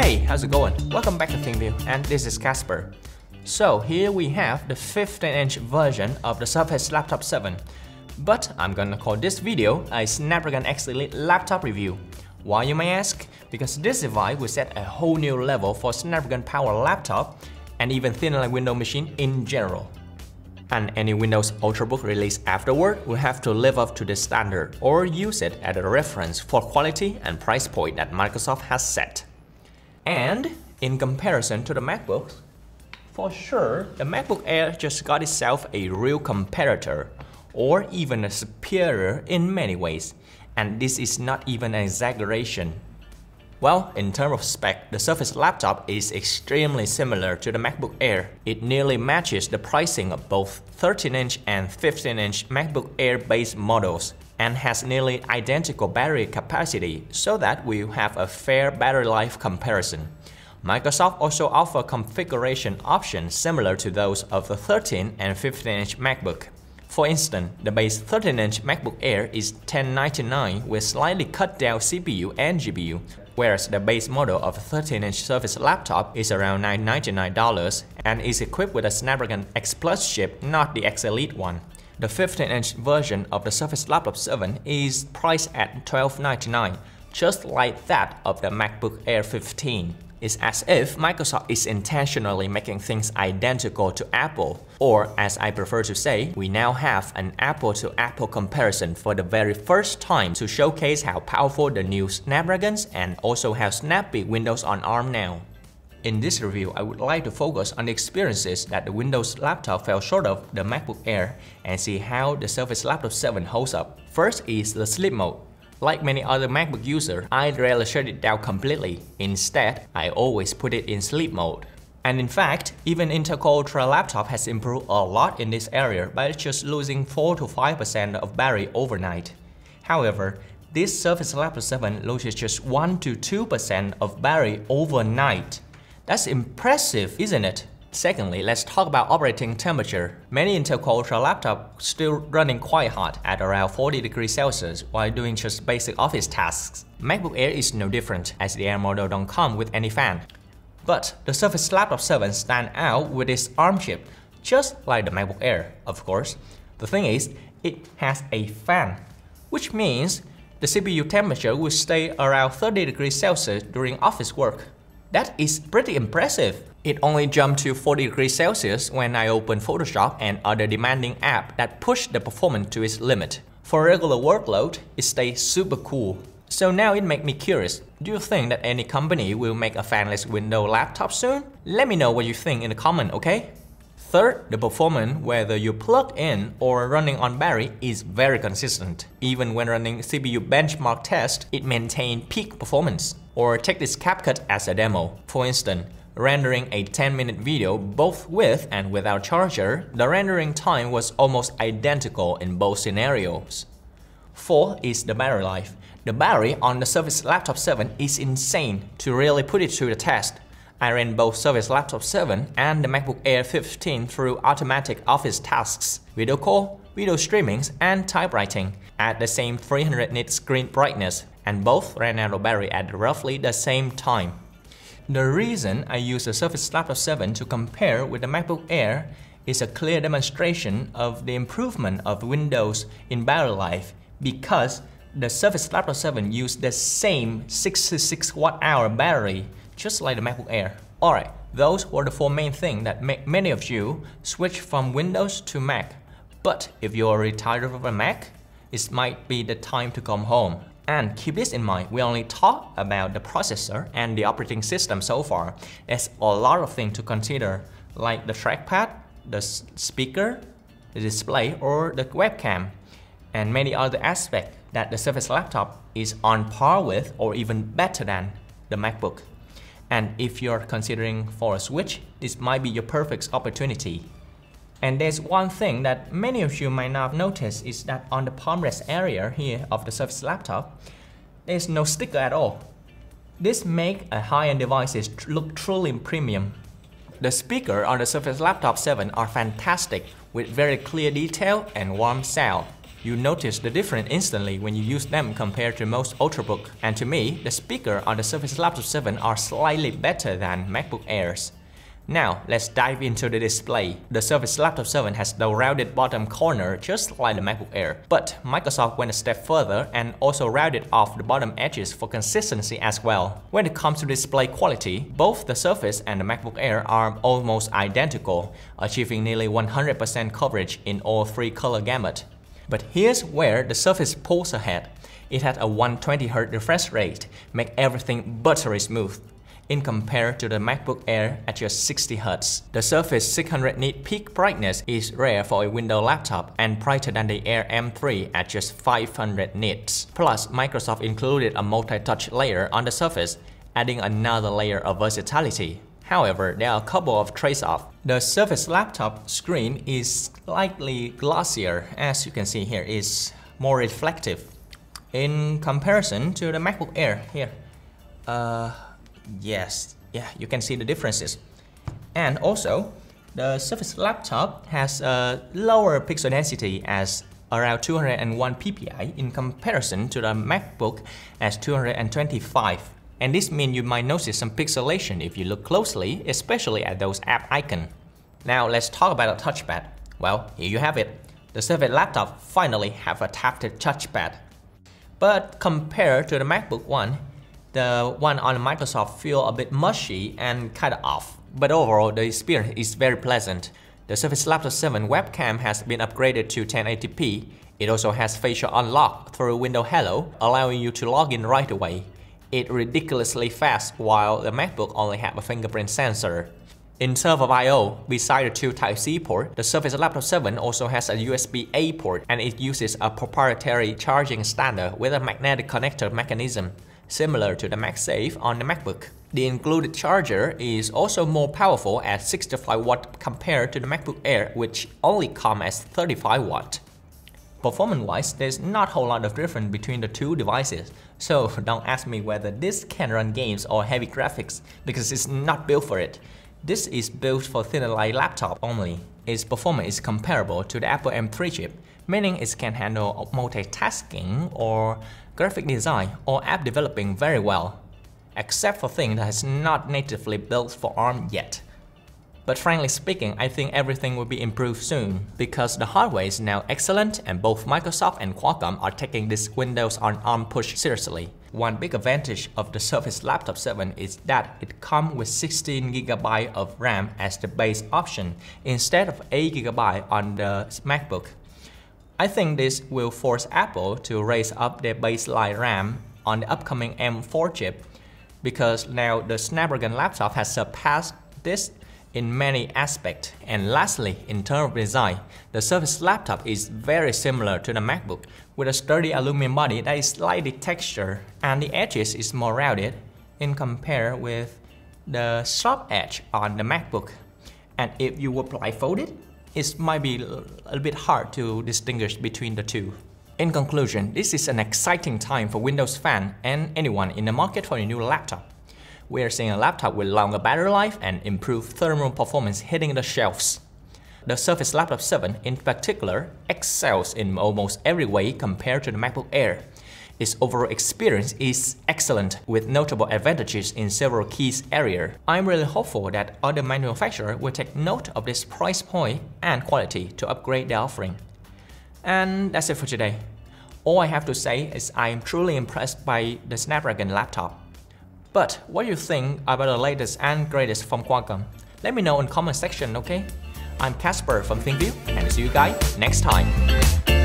Hey, how's it going? Welcome back to ThinkView, and this is Casper. So here we have the 15-inch version of the Surface Laptop 7. But I'm gonna call this video a Snapdragon X Elite Laptop review. Why, you may ask? Because this device will set a whole new level for Snapdragon power laptop and even thin-like Windows machine in general. And any Windows Ultrabook released afterward will have to live up to this standard or use it as a reference for quality and price point that Microsoft has set. And in comparison to the MacBooks, for sure, the MacBook Air just got itself a real competitor, or even a superior in many ways, and this is not even an exaggeration. Well, in terms of spec, the Surface Laptop is extremely similar to the MacBook Air. It nearly matches the pricing of both 13-inch and 15-inch MacBook Air based models, and has nearly identical battery capacity, so that we'll have a fair battery life comparison. Microsoft also offers configuration options similar to those of the 13 and 15-inch MacBook. For instance, the base 13-inch MacBook Air is $1,099 with slightly cut down CPU and GPU, whereas the base model of a 13-inch Surface Laptop is around $999 and is equipped with a Snapdragon X Plus chip, not the X Elite one. The 15-inch version of the Surface Laptop 7 is priced at $1,299, just like that of the MacBook Air 15. It's as if Microsoft is intentionally making things identical to Apple, or as I prefer to say, we now have an Apple-to-Apple comparison for the very first time to showcase how powerful the new Snapdragons and also how snappy Windows on ARM now. In this review, I would like to focus on the experiences that the Windows laptop fell short of the MacBook Air and see how the Surface Laptop 7 holds up. First is the sleep mode. Like many other MacBook users, I rarely shut it down completely. Instead, I always put it in sleep mode. And in fact, even Intel Core Ultra laptop has improved a lot in this area by just losing 4 to 5% of battery overnight. However, this Surface Laptop 7 loses just 1 to 2% of battery overnight. That's impressive, isn't it? Secondly, let's talk about operating temperature. Many Intel Core Ultra laptops still running quite hot at around 40 degrees Celsius while doing just basic office tasks. MacBook Air is no different, as the Air model don't come with any fan. But the Surface Laptop 7 stands out with its ARM chip, just like the MacBook Air, of course. The thing is, it has a fan, which means the CPU temperature will stay around 30 degrees Celsius during office work. That is pretty impressive. It only jumped to 40 degrees Celsius when I opened Photoshop and other demanding apps that push the performance to its limit. For regular workload, it stays super cool. So now it makes me curious, do you think that any company will make a fanless Windows laptop soon? Let me know what you think in the comment, okay? Third, the performance, whether you plug in or running on battery, is very consistent. Even when running CPU benchmark test, it maintains peak performance. Or take this CapCut as a demo. For instance, rendering a 10-minute video both with and without charger, the rendering time was almost identical in both scenarios. Fourth is the battery life. The battery on the Surface Laptop 7 is insane to really put it to the test. I ran both Surface Laptop 7 and the MacBook Air 15 through automatic office tasks, video call, video streamings, and typewriting at the same 300 nit screen brightness, and both ran out of battery at roughly the same time. The reason I use the Surface Laptop 7 to compare with the MacBook Air is a clear demonstration of the improvement of Windows in battery life, because the Surface Laptop 7 used the same 66 watt-hour battery just like the MacBook Air. Alright, those were the 4 main things that make many of you switch from Windows to Mac. But if you're already tired of a Mac, it might be the time to come home. And keep this in mind, we only talk about the processor and the operating system so far. There's a lot of things to consider, like the trackpad, the speaker, the display, or the webcam, and many other aspects that the Surface Laptop is on par with or even better than the MacBook. And if you're considering for a switch, this might be your perfect opportunity. And there's one thing that many of you might not have noticed is that on the palm rest area here of the Surface Laptop, there's no sticker at all. This makes a high-end devices look truly premium. The speakers on the Surface Laptop 7 are fantastic with very clear detail and warm sound. You notice the difference instantly when you use them compared to most Ultrabook. And to me, the speakers on the Surface Laptop 7 are slightly better than MacBook Airs. Now, let's dive into the display. The Surface Laptop 7 has the rounded bottom corner just like the MacBook Air, but Microsoft went a step further and also rounded off the bottom edges for consistency as well. When it comes to display quality, both the Surface and the MacBook Air are almost identical, achieving nearly 100% coverage in all three color gamut. But here's where the Surface pulls ahead. It had a 120Hz refresh rate, make everything buttery smooth. In compared to the MacBook Air at just 60 Hz. The Surface 600 nit peak brightness is rare for a Windows laptop and brighter than the Air M3 at just 500 nits. Plus, Microsoft included a multi-touch layer on the Surface, adding another layer of versatility. However, there are a couple of trade-offs. The Surface laptop screen is slightly glossier, as you can see here, is more reflective in comparison to the MacBook Air here. Yes, yeah, you can see the differences. And also, the Surface laptop has a lower pixel density as around 201 ppi in comparison to the MacBook as 225. And this means you might notice some pixelation if you look closely, especially at those app icons. Now let's talk about the touchpad. Well, here you have it. The Surface laptop finally have a tapped touchpad. But compared to the MacBook one, the one on Microsoft feel a bit mushy and kinda off, but overall the experience is very pleasant. The Surface Laptop 7 webcam has been upgraded to 1080p. It also has facial unlock through Windows Hello, allowing you to log in right away. It's ridiculously fast while the MacBook only has a fingerprint sensor. In terms of I/O, besides the two Type-C ports, the Surface Laptop 7 also has a USB-A port and it uses a proprietary charging standard with a magnetic connector mechanism, similar to the MagSafe on the MacBook. The included charger is also more powerful at 65 watts compared to the MacBook Air, which only comes as 35 watts. Performance-wise, there's not a whole lot of difference between the two devices, so don't ask me whether this can run games or heavy graphics, because it's not built for it. This is built for thin-and-light laptop only. Its performance is comparable to the Apple M3 chip, meaning it can handle multitasking or graphic design or app developing very well, except for things that is not natively built for ARM yet. But frankly speaking, I think everything will be improved soon, because the hardware is now excellent and both Microsoft and Qualcomm are taking this Windows on ARM push seriously. One big advantage of the Surface Laptop 7 is that it comes with 16GB of RAM as the base option, instead of 8GB on the MacBook. I think this will force Apple to raise up their baseline RAM on the upcoming M4 chip, because now the Snapdragon laptop has surpassed this in many aspects. And lastly, in terms of design, the Surface laptop is very similar to the MacBook, with a sturdy aluminum body that is slightly textured and the edges is more rounded in compare with the sharp edge on the MacBook. And if you were blindfolded, it might be a little bit hard to distinguish between the two. In conclusion, this is an exciting time for Windows fans and anyone in the market for a new laptop. We are seeing a laptop with longer battery life and improved thermal performance hitting the shelves. The Surface Laptop 7 in particular excels in almost every way compared to the MacBook Air. Its overall experience is excellent with notable advantages in several key areas. I'm really hopeful that other manufacturers will take note of this price point and quality to upgrade their offering. And that's it for today. All I have to say is I am truly impressed by the Snapdragon laptop. But what do you think about the latest and greatest from Qualcomm? Let me know in the comment section, okay? I'm Casper from ThinkView, and see you guys next time.